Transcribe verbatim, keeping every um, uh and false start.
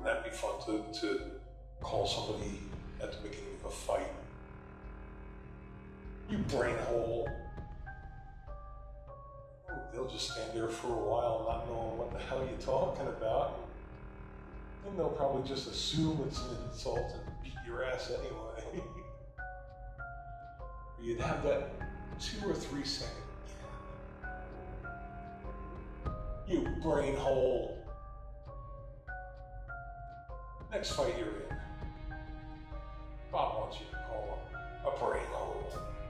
Wouldn't that be fun to, to call somebody at the beginning of a fight? You brainhole. Oh, they'll just stand there for a while not knowing what the hell you're talking about. Then they'll probably just assume it's an insult and beat your ass anyway. You'd have that two or three second. You brainhole. Next fight you're in, Bob wants you to call him a brainhole.